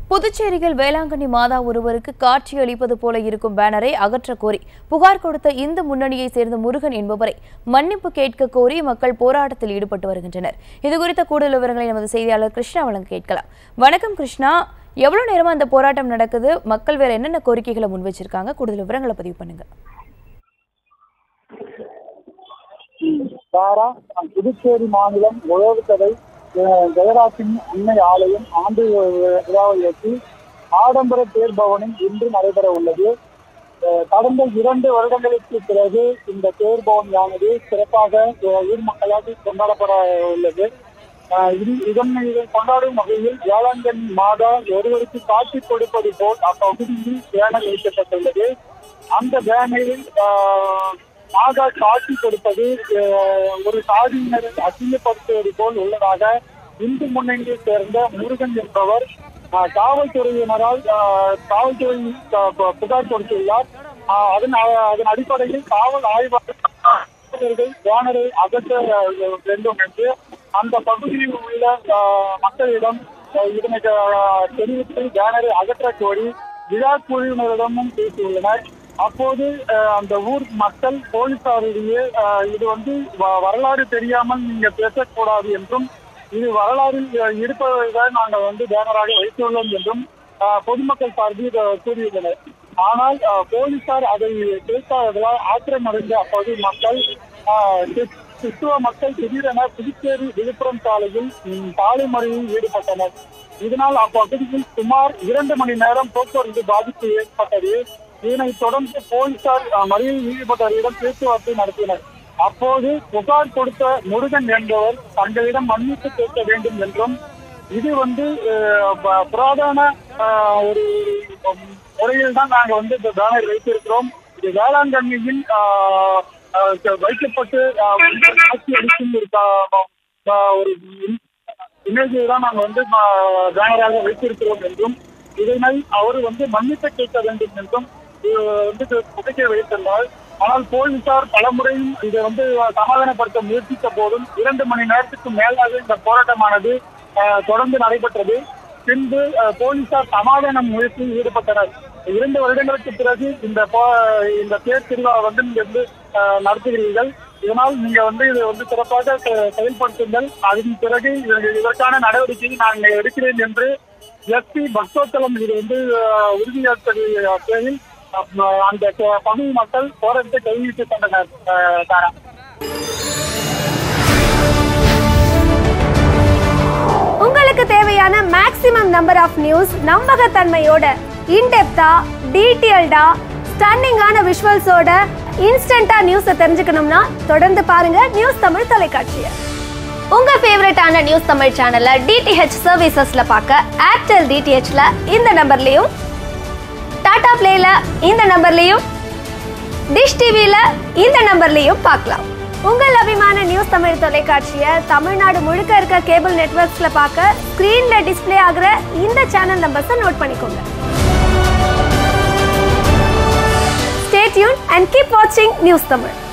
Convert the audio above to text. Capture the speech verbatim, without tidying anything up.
புதுச்சேரியில் வேளாங்கண்ணி மாதா ஒருவருக்கு காட்சியளிப்பது போல இருக்கும் பேனரை அகற்ற கோரி புகார் கொடுத்த இந்து முன்னணியை சேர்ந்த முருகன் என்பவரை மன்னிப்பு கேட்க கோரி மக்கள் போராட்டத்தில் ஈடுபட்டு வருகின்றனர். இதுகுறித்த கூடுதல் விவரங்களை நமது செய்தியாளர் கிருஷ்ணா வழங்க கேட்கலாம். வணக்கம் கிருஷ்ணா, எவ்வளவு நேரமா அந்த போராட்டம் நடக்குது? மக்கள் வேற என்னென்ன கோரிக்கைகளை முன் வச்சிருக்காங்க? கூடுதல் விவரங்களை பதிவு பண்ணுங்க. புதுச்சேரி மாநிலம் உழவுக்கடை ஜெயராஜின் அன்னை ஆலயம் ஆண்டு விழாவையொட்டி ஆடம்பர தேர் பவனில் இன்று நடைபெற உள்ளது. கடந்த இரண்டு வருடங்களுக்கு பிறகு இந்த தேர் பவனியானது சிறப்பாக ஊர் மக்களால் கொண்டாடப்பட உள்ளது. இதனை கொண்டாடும் வகையில் வேளாங்கண்ணி மாதா ஒருவருக்கு காட்சி கொடுப்பது போல் அப்பகுதியில் பேனர் வைக்கப்பட்டுள்ளது. அந்த பேனரில் மாதா காட்சி கொடுப்பது ஒரு சாதியினரை அசிங்கப்படுத்துவது போல் உள்ளதாக இந்து முன்னணியை சேர்ந்த முருகன் என்பவர் காவல்துறையினரால் காவல்துறையில் புகார் கொடுத்துள்ளார். அதன் அதன் அடிப்படையில் காவல் ஆய்வாளர்கள் பேனரை அகற்ற வேண்டும் என்று அந்த பகுதியில் உள்ள மக்களிடம் இதனை தெரிவித்து பேனரை அகற்ற கோரி விழா குழுவினரிடமும் பேசியுள்ளனர். அப்போது அந்த ஊர் மக்கள் போலீசாரிடையே இது வந்து வரலாறு தெரியாமல் நீங்க பேசக்கூடாது என்றும் இது வரலாறில் இருப்பதை நாங்கள் வந்து பேனராக வைத்துள்ளோம் என்றும் பொதுமக்கள் சார்பில் கூறியுள்ளனர். ஆனால் போலீசார் அதை கேட்காததால் ஆத்திரமடைந்த அப்போது மக்கள் கிறிஸ்துவ மக்கள் திடீரென புதுச்சேரி விழுப்புரம் சாலையில் சாலை மறியலில் ஈடுபட்டனர். இதனால் அப்பகுதியில் சுமார் இரண்டு மணி நேரம் போக்குவரத்து பாதிப்பு ஏற்பட்டது. இதனைத் தொடர்ந்து போலீசார் மறியலில் ஈடுபட்டவரிடம் பேச்சுவார்த்தை நடத்தினர். அப்போது புகார் கொடுத்த முருகன் என்பவர் தங்களிடம் மன்னிப்பு கேட்க வேண்டும் என்றும் இது வந்து புராதன ஒரு முறையில் தான் நாங்கள் வந்து இந்த பேனர் வைத்திருக்கிறோம், இது வேளாங்கண்ணியில் வைக்கப்பட்டு காட்சி அளிக்கும் ஒரு இமேஜை தான் நாங்கள் வந்து பேனராக வைத்திருக்கிறோம் என்றும் இதனை அவர் வந்து மன்னிப்பு கேட்க வேண்டும் என்றும் வந்து கோரிக்கை வைத்துள்ளார். ஆனால் போலீசார் பலமுறையும் இதை வந்து சமாதானப்படுத்த முயற்சித்த போதும் இரண்டு மணி நேரத்துக்கு மேலாக இந்த போராட்டமானது தொடர்ந்து நடைபெற்றது. பின்பு போலீசார் சமாதான முயற்சியில் ஈடுபட்டனர். இரண்டு வருடங்களுக்கு பிறகு இந்த இந்த தேர் திருவிழா வந்து நீங்க வந்து நடத்துகிறீர்கள், இதனால் நீங்க வந்து இதை வந்து சிறப்பாக செயல்படுத்துங்கள், அதன் பிறகு இதற்கான நடவடிக்கையை நான் எடுக்கிறேன் என்று எஸ்பி பக்தோத்தலம் இது வந்து உறுதியேற்பது பேரில் அந்த பகுதி மக்கள் போராட்டத்தை கைவிட்டு கொண்டனர். உங்களுக்கு தேவையான மேக்ஸிமம் நம்பர் ஆஃப் நியூஸ் நம்பகத்தன்மையோட இன்டெப்தா டீடைல்டா ஸ்டன்னிங்கான விஷுவல்ஸோட இன்ஸ்டன்டா நியூஸை தெரிஞ்சுக்கணும்னா தொடர்ந்து பாருங்க நியூஸ் தமிழ் தொலைக்காட்சியை. உங்க ஃபேவரட்டான நியூஸ் தமிழ் சேனலை டிடிஹெச் சர்வீசஸ்ல பார்க்க ஏர்டெல் டிடிஹெச்ல இந்த நம்பர்லயும், டாடா பிளேல இந்த நம்பர்லயும், டிஷ் டிவில இந்த நம்பர்லயும் பார்க்கலாம். உங்கள் அபிமான நியூஸ் தமிழ் தொலைக்காட்சியை தமிழ்நாடு முழுக்க இருக்க கேபிள் நெட்வொர்க்ஸ்ல பார்க்க ஸ்கிரீன்ல டிஸ்பிளே ஆகிற இந்த சேனல் நம்பர்ஸை நோட் பண்ணிக்கோங்க. Stay tuned and keep watching news Tamil.